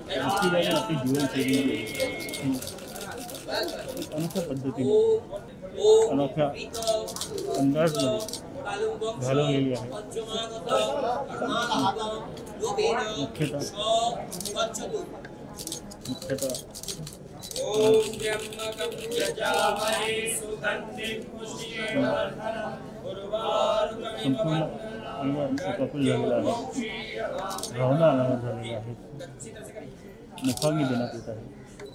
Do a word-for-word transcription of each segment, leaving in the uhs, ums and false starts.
इसकी वजह आपकी जीवनशैली अनोख्या पद्धतीने अनोख्या अंदाजमध्ये घालवलेली आहे. मुख्यतः मुख्यतः संपूर्ण अंग शोकाकुल झालेला आहे. भावना अनावर झालेल्या आहेत. मुखाग्नी देण्यात येत आहे.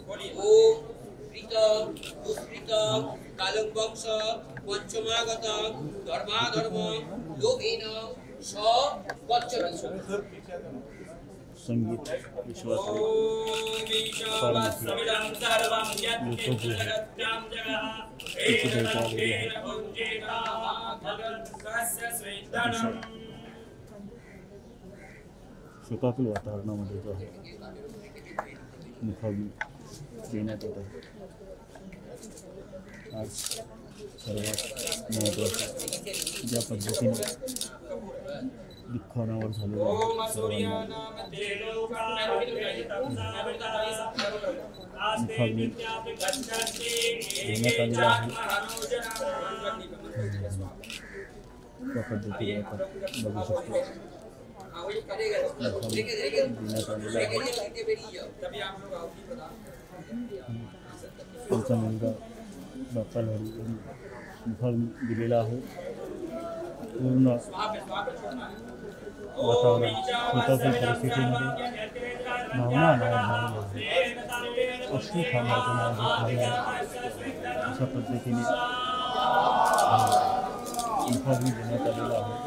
संगीत विश्वास शोकाकुल वातावरणामध्ये जो आहे मुखाग्नी देण्यात येत आहे. आज सर्वात महत्त्वाचं ज्या पद्धतीने दुःखानावर झालेलं आहे सर्वांना मुखाग्नी देण्यात आलेला आहे. त्या पद्धतीने आपण बघू शकतो देण्यात आलेला आहे. त्यांचा मुलगा बाप्पा लहरी यांनी मुखाग्नी दिलेला आहे. पूर्ण वातावरण शोकाकुल परिस्थितीमध्ये भावना अनावर झालेली आहे. अश्रू थांबायचं अशा पद्धतीने मुखाग्नी देण्यात आलेला आहे.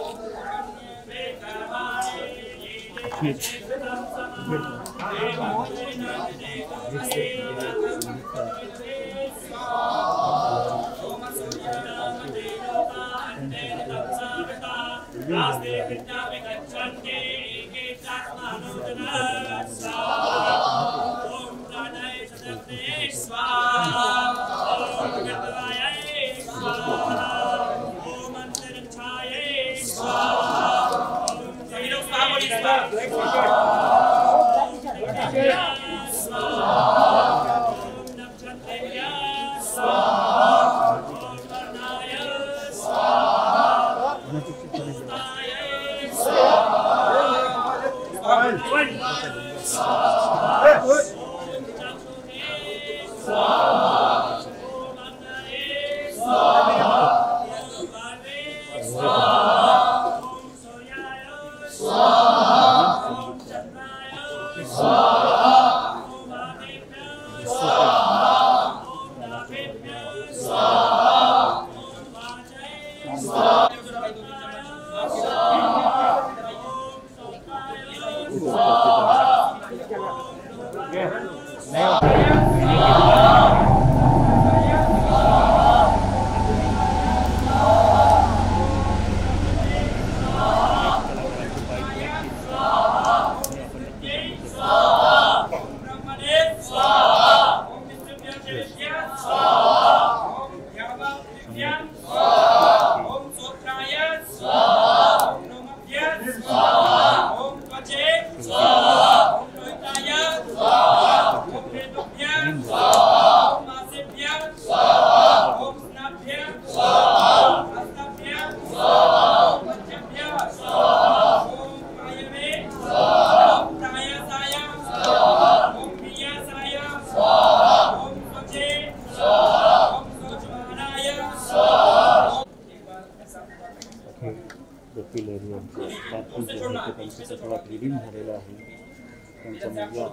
बाप्पा लहरी यांचं पार्थिव जे आहे ते त्यांच्या तत्वात विलीन झालेलं आहे. त्यांचा मुलगा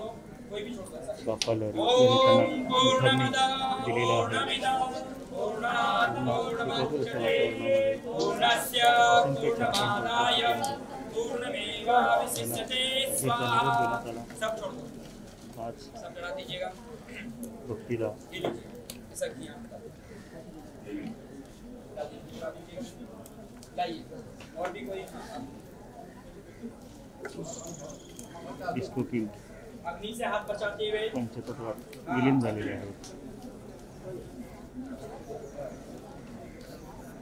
बाप्पा लहरी यांनी त्यांना मुखाग्नी दिलेला आहे. शोकाकुल अशा वातावरणामध्ये आज भक्तीला डिस्को किंग अग्नि से हाथ बचाते हुए त्यांच्या तत्वात विलीन झालेले आहेत.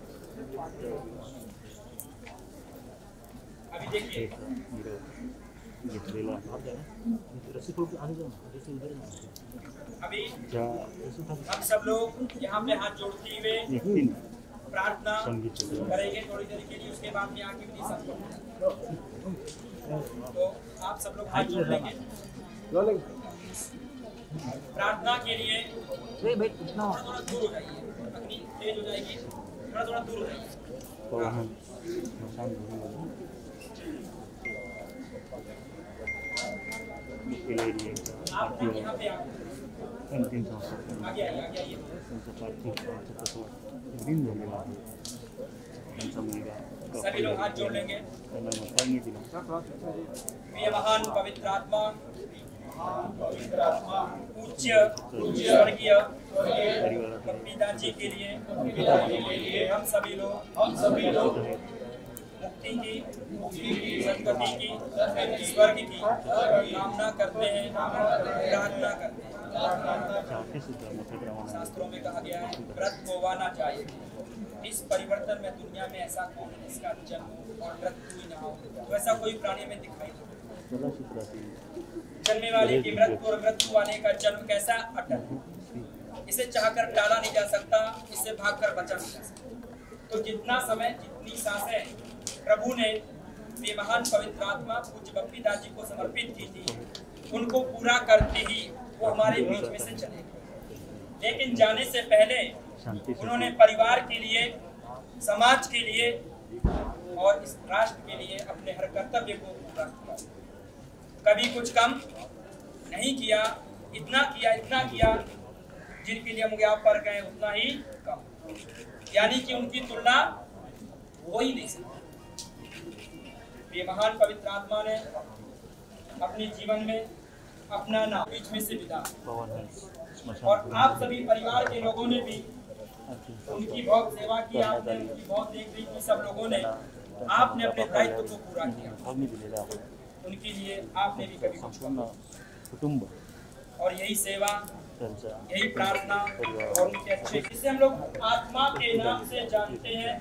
अभी देखिए घेतलेला आहे. अभी ज्या हम सब लोग यहाँ पे हाथ जोड़ते हुए व्यक्तीने प्रार्थना सांगितलेलं आहे. करेंगे थोड़ी देर के लिए, उसके बाद में आगे विधि संपन्न। तो आप सब लोग हाथ जोड़ लेंगे प्रार्थना के लिए। थोड़ा थोड़ा दूर हो जाइए, अग्नि तेज हो जाएगी, थोड़ा थोड़ा दूर हो जाइए। वाहन स्मशान भूमीमध्ये एरियाचा आप लोग यहाँ पे आ अंतिम संस्कार करून आगे आइए, आगे आइए। त्यांचा पार्थिव प्राणाचा तत्व दिन झालेला आहे. त्यांचा मुलगा सभी लोग हाथ जोड़ लेंगे। त्यांना मतांनी दिला. ये महान पवित्र आत्मा उच्च स्वर्गीय पिताजी के लिए हम सभी लोग हम सभी लोग मुक्ति की, सद्गति की, स्वर्ग की कामना करते हैं, प्रार्थना करते हैं। चाहते सुद्धा मोठ्या प्रमाणात शास्त्रों में कहा गया है व्रत होवाना चाहिए। इस परिवर्तन में दुनिया में ऐसा कौन है जिसका जन्म और मृत्यु ही ना हो? तो ऐसा कोई प्राणी में दिखाई नहीं। जलसूत्रातील जन्मे वाले की मृत्यु और मृत्यु वाले का जन्म कैसा अटल है। इसे चाहकर टाला नहीं जा सकता, इससे भागकर बचा नहीं जा सकता। तो जितना समय, जितनी सांसें प्रभु ने ये महान पवित्र आत्मा पूज्य बप्पी दाजी को समर्पित की थी, उनको पूरा करते ही वो हमारे बीच में से चले गए। लेकिन जाने से पहले उन्होंने परिवार के लिए, समाज के लिए और इस राष्ट्र के लिए अपने हर कर्तव्य को पूरा किया। कभी कुछ कम नहीं किया, इतना किया इतना किया जिनके लिए हम यहाँ पर गए उतना ही कम, यानी कि उनकी तुलना हो ही नहीं सकती। ये महान पवित्र आत्मा ने अपने जीवन में अपना नाम बीच में से विदा, और आप सभी परिवार के लोगों ने भी उनकी बहुत सेवा की, आपने उनकी बहुत देख रेख की, सब लोगों ने आपने अपने दायित्व को पूरा किया। उनके लिए आपने भी कभी संपूर्ण कुटुंब और यही सेवा, त्यांचा यही प्रार्थना और उनके अच्छे, जिसे हम लोग आत्मा के नाम से जानते हैं,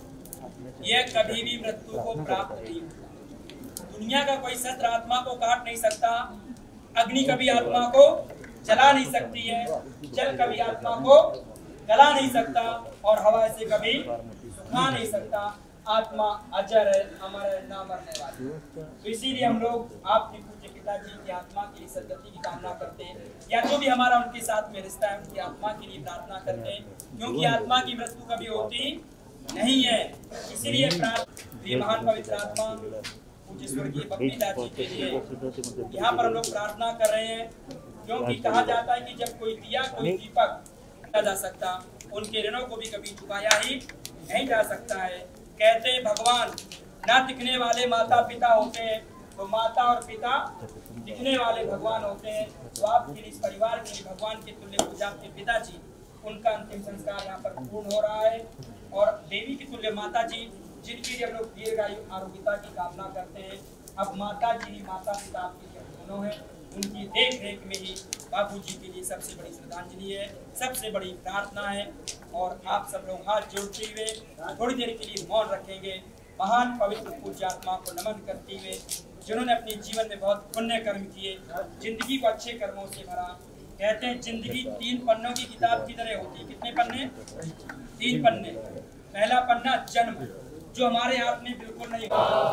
यह कभी भी मृत्यु को प्राप्त नहीं होता। दुनिया का कोई शस्त्र आत्मा को काट नहीं सकता, अग्नि कभी आत्मा को जला नहीं सकती है, जल कभी आत्मा को गला नहीं सकता, और हवा से कभी सुखा नहीं सकता। आत्मा अजर है, अमर है, ना मरने वाली। तो इसीलिए हम लोग आपके पूज्य पिताजी की आत्मा के लिए सद्गति की कामना करते हैं, या जो भी हमारा उनके साथ में रिश्ता है उनकी आत्मा के लिए प्रार्थना करते हैं, क्योंकि आत्मा की मृत्यु कभी होती नहीं है। इसीलिए ये महान पवित्र आत्मा पूज्य स्वर्गीय बप्पी दाजी के लिए यहाँ पर हम लोग प्रार्थना कर रहे हैं, क्योंकि कहा जाता है कि जब कोई दिया, कोई दीपक जा सकता, उनके ऋणों को भी कभी चुकाया ही नहीं जा सकता है। कहते हैं भगवान ना दिखने वाले माता पिता होते हैं, तो माता और पिता दिखने वाले भगवान होते हैं। तो आपके इस परिवार के लिए भगवान के तुल्य पूजा के पिताजी, उनका अंतिम संस्कार यहाँ पर पूर्ण हो रहा है, और देवी की तुल्य माता जी, जिनके लिए हम लोग दीर्घायु आरोग्यता की कामना करते हैं। अब माता जी ही माता पिता आपके लिए दोनों हैं, उनकी देख रेख में ही बाबू जी के लिए सबसे बड़ी श्रद्धांजलि है, सबसे बड़ी प्रार्थना है। और आप सब लोग हाथ जोड़ते हुए थोड़ी देर के लिए मौन रखेंगे, महान पवित्र पूज्य आत्मा को नमन करते हुए, जिन्होंने अपने जीवन में बहुत पुण्य कर्म किए, जिंदगी को अच्छे कर्मों से भरा। कहते हैं जिंदगी तीन पन्नों की किताब की तरह होती है। कितने पन्ने? तीन पन्ने। पहला पन्ना जन्म, जो हमारे हाथ में बिल्कुल नहीं।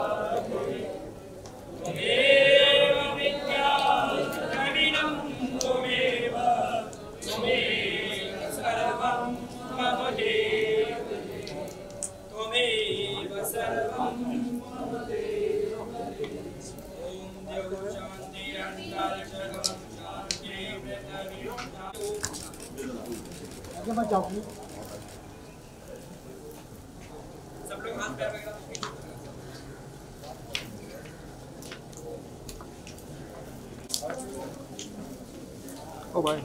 सब लोग हाथ पैर वगैरह ओ भाई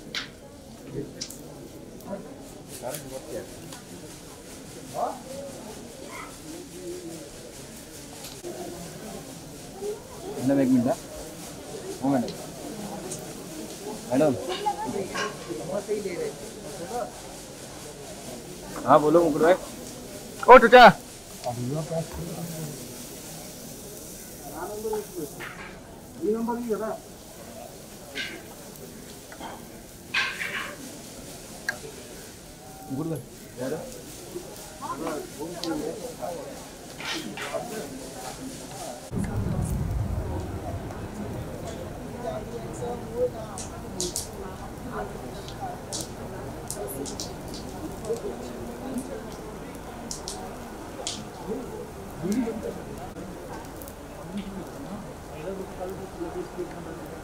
मैडम एक मिनट हाँ मैडम मैडम हाँ बोलो मुकुट भाई। ओ चचा ఈ నంబర్ కదా गुड यार ఐదు రూపాయలు